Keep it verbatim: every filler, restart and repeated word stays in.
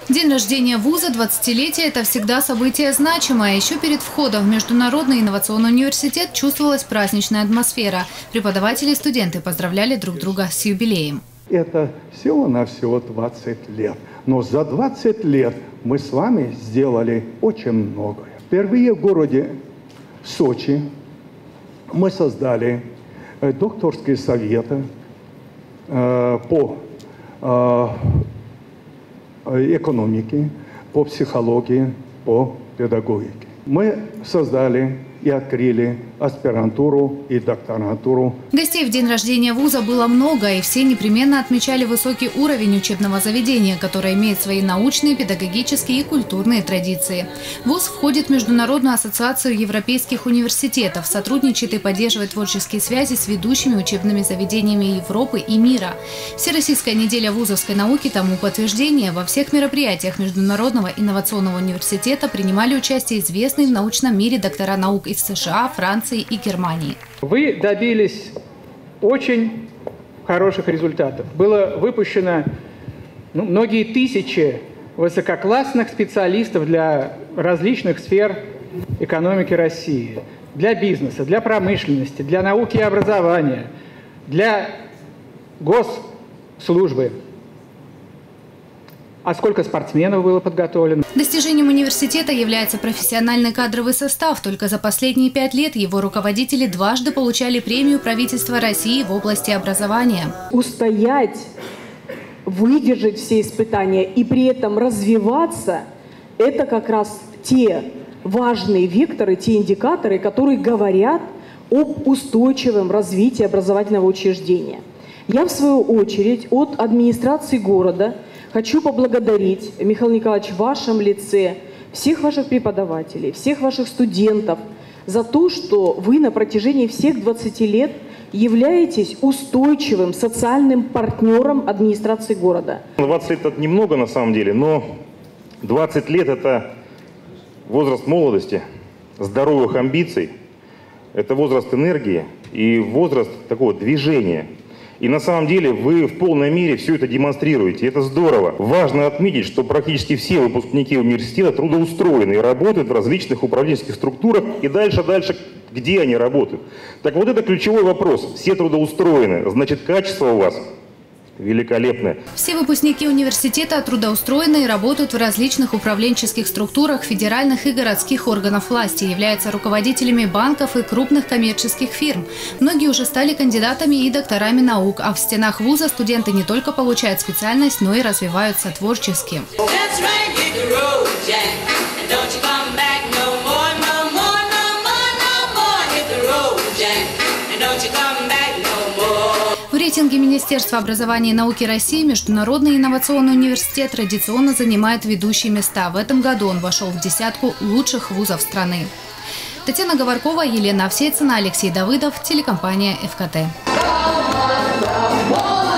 День рождения вуза, двадцатилетие – это всегда событие значимое. Еще перед входом в Международный инновационный университет чувствовалась праздничная атмосфера. Преподаватели и студенты поздравляли друг друга с юбилеем. Это всего-навсего двадцать лет. Но за двадцать лет мы с вами сделали очень многое. Впервые в городе Сочи мы создали докторские советы э, по э, экономике, по психологии, по педагогике. Мы создали и открыли аспирантуру и докторантуру. Гостей в день рождения вуза было много, и все непременно отмечали высокий уровень учебного заведения, которое имеет свои научные, педагогические и культурные традиции. Вуз входит в Международную ассоциацию европейских университетов, сотрудничает и поддерживает творческие связи с ведущими учебными заведениями Европы и мира. Всероссийская неделя вузовской науки тому подтверждение. Во всех мероприятиях Международного инновационного университета принимали участие известные в научном мире доктора наук из США, Франции и Германии. Вы добились очень хороших результатов. Было выпущено ну, многие тысячи высококлассных специалистов для различных сфер экономики России, для бизнеса, для промышленности, для науки и образования, для госслужбы. А сколько спортсменов было подготовлено? Достижением университета является профессиональный кадровый состав. Только за последние пять лет его руководители дважды получали премию правительства России в области образования. Устоять, выдержать все испытания и при этом развиваться – это как раз те важные векторы, те индикаторы, которые говорят об устойчивом развитии образовательного учреждения. Я, в свою очередь, от администрации города хочу поблагодарить, Михаил Николаевич, в вашем лице всех ваших преподавателей, всех ваших студентов за то, что вы на протяжении всех двадцати лет являетесь устойчивым социальным партнером администрации города. двадцать лет – это немного на самом деле, но двадцать лет – это возраст молодости, здоровых амбиций, это возраст энергии и возраст такого движения. И на самом деле вы в полной мере все это демонстрируете. Это здорово. Важно отметить, что практически все выпускники университета трудоустроены и работают в различных управленческих структурах. И дальше-дальше, где они работают. Так вот это ключевой вопрос. Все трудоустроены. Значит, качество у вас великолепное. Все выпускники университета трудоустроены и работают в различных управленческих структурах федеральных и городских органов власти, являются руководителями банков и крупных коммерческих фирм. Многие уже стали кандидатами и докторами наук, а в стенах вуза студенты не только получают специальность, но и развиваются творчески. В рейтинге Министерства образования и науки России Международный инновационный университет традиционно занимает ведущие места. В этом году он вошел в десятку лучших вузов страны. Татьяна Говоркова, Елена Овсецина, Алексей Давыдов, телекомпания эф ка тэ.